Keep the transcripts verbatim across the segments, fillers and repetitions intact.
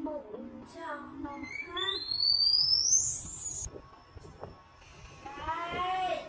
bụng trong nó hát đây.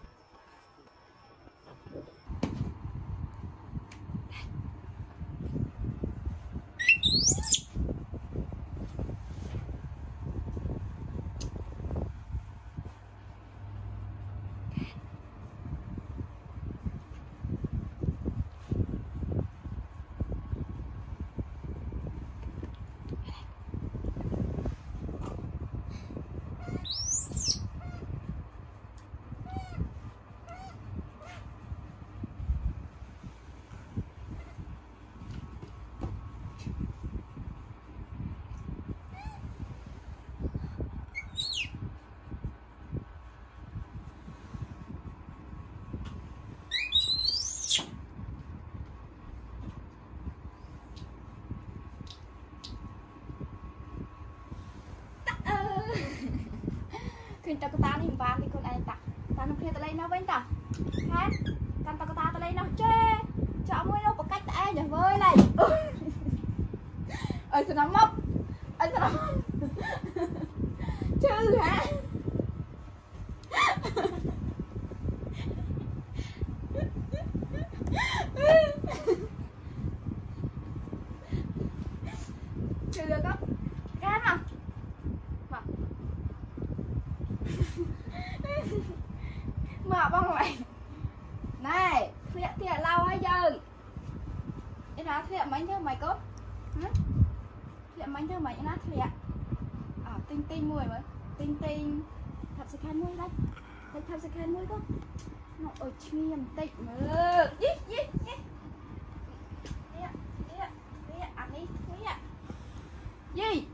Khuyên tao có ta thì vàng thì con này tặng tao không khuyên tao lấy nó với tao ha con tao có ta tao lấy nó chê cho mới nó có cách tại nhỉ với này ơi sao nó mốc ơi sao nó chứ hả chưa được không can mà mở bông mày này thiện thiện lau hay giờ cái đó thiện mấy thơ mày cốt thiện mấy thơ mày nó thiện à, tinh tinh mùi mà tinh tinh thật sự khen mùi đây thấy thật sự khen mùi không nó ở chiêm tịnh mà gì gì gì ăn đi gì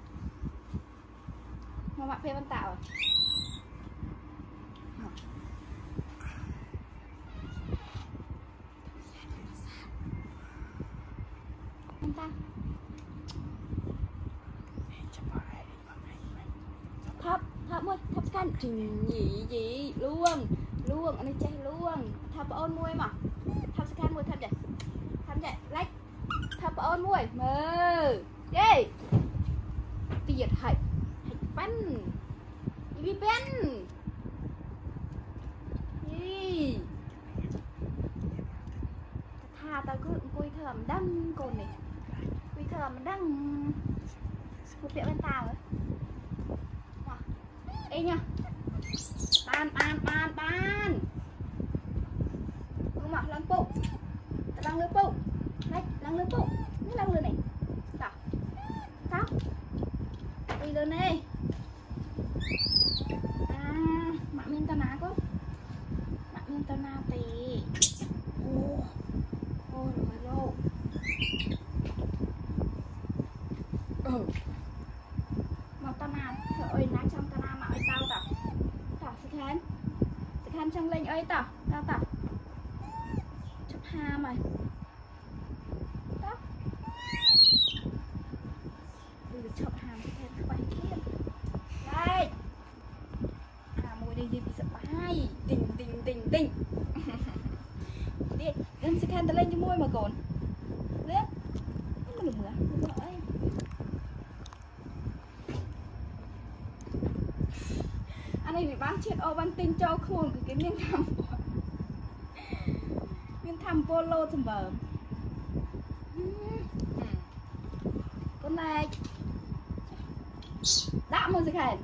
mà bạn phê văn tạo à? Ta thấp thấp môi thấp can chừng gì gì luôn luôn anh ấy chơi luôn thấp ôn môi mà thấp can môi thấp vậy thấp vậy lách thấp ôn môi mơ đi tiệt hạnh hạnh bắn đi bắn đi tha tao cứ cùi thầm đăng cồn này cùi thầm đăng một triệu bên tao ấy ê nha ban ban ban ban không mà lăng phụ lăng lưới phụ đấy lăng lưới phụ cái lăng lưới này tao tao đi lên đây à mạng miên tao ná có mạng miên tao ná tì ô ô rồi lô ừ mà tao ná trời ơi ná trong tao ná mà ơi tao tao tao sẽ khen sẽ khen trong lên ơi tao tao tao chụp ha mày tao ừ chụp hàm sẽ khen các bạn kia đây à mùi đây gì bị sợ bay tình tình tình tình đi em sẽ khen tao lên cho môi mà còn lên không có được nữa ơi anh ấy bị bán chết ô bán tinh cho khuôn cái cái miếng thăm miếng thăm polo chùm bờ con này đã mua gì khen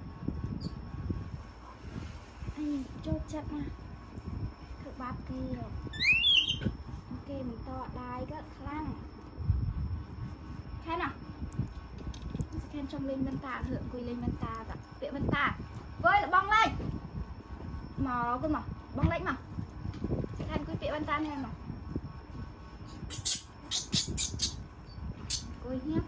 anh chốt chặt mà thực bạp kia ok mình to đai rất khăn khen nào khen trong linh vân tà thượng quy linh vân tà cả viện vân tà với là bong lên mò cơ mà bong lên mà khen quy viện vân tà này mà coi nhé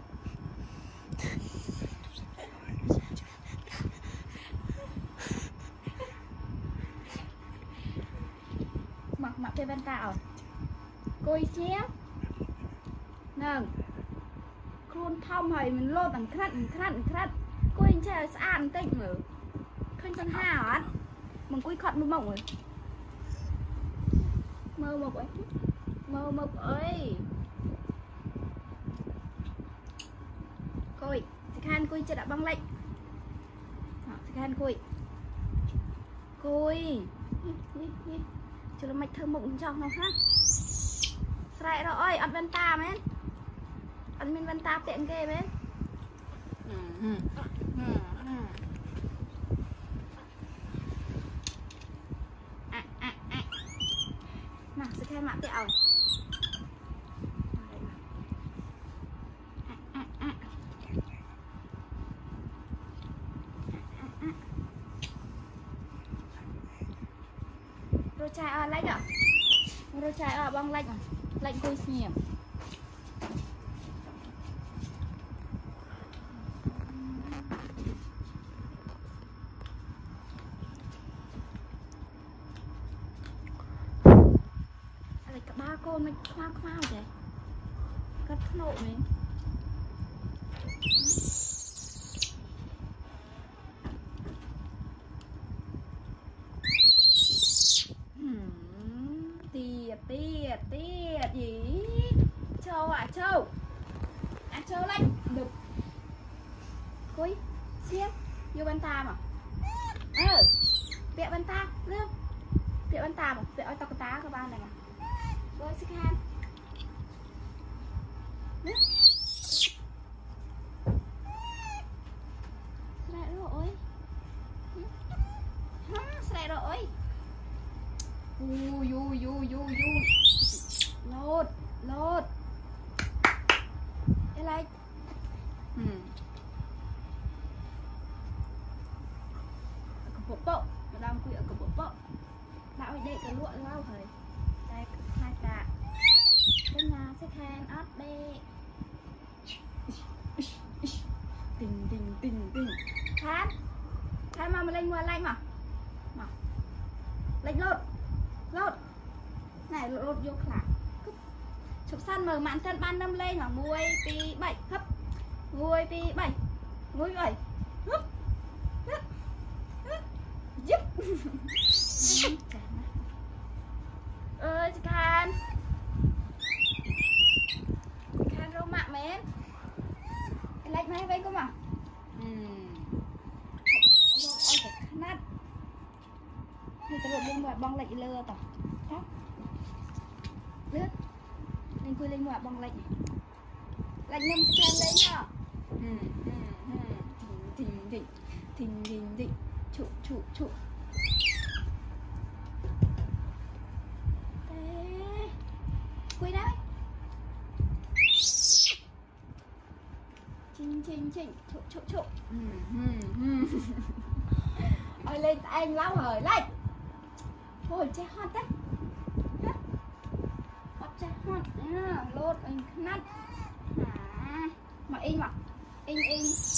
mặc mặc cái vân tà ở coi nhé nâng khuôn thông hay mình lô bằng khăn khăn khăn cô anh chơi ăn tịnh mở khăn chân hà hả mình quy khọt mơ mộng rồi mơ mộng ấy mơ mộng ơi khan cùi chưa đã băng lệnh sẽ khan cùi cùi cho nó mạch thơ mộng trong nó ha sài rồi ơi ăn văn ta mến ăn min văn ta tiện ghê mến nào sẽ khan mạng tẹo rồi chai ở lấy rồi rồi chai ở băng lạnh lạnh cùi nhiều cả ba con mình khoa khoa vậy cắt nộ mình tiệt tiệt tiệt gì châu à châu à châu lạnh được cối xiết vô bên ta mà ờ vẹo bên ta lương vẹo bên ta mà vẹo ơi tao có tá các bạn này mà rồi xin khan lại rồi lại rồi ui ui ui ui ui lột lột cái này cặp bộ bộ mà đang quỵ ở cặp bộ bộ đạo đây cái lụa lau thời đây hai tạ bên nhà sẽ khen ớt bê tình tình tình tình khan khan mà mình lên ngoài lạnh mà mà lạnh lột lột này lột vô khả chụp săn mở mạn thân ban năm lên là muôi pi bảy hấp muôi pi bảy muôi bảy hấp giúp ơi khan khan rau mạ mến lạnh này vậy cơ mà nát thì tôi lên ngoài băng lạnh lơ tỏ đó lướt lên quay lên ngoài băng lạnh lạnh năm sẽ khan lên nhá thình thình thình thình thình trụ trụ trụ quay đấy chinh chinh chinh trụ trụ trụ ôi lên anh lao hởi lên hồi che hot đấy hot che hot lột anh nát mà in mà in in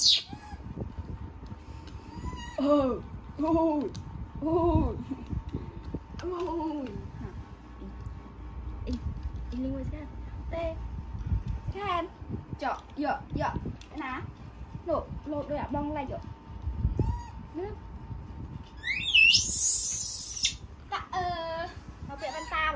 ừ ui ui ui in in linh quên xem tê khan chọ dọ dọ cái ná lột lột đôi ạ bong lại rồi nước tạ ờ nó bị bên ta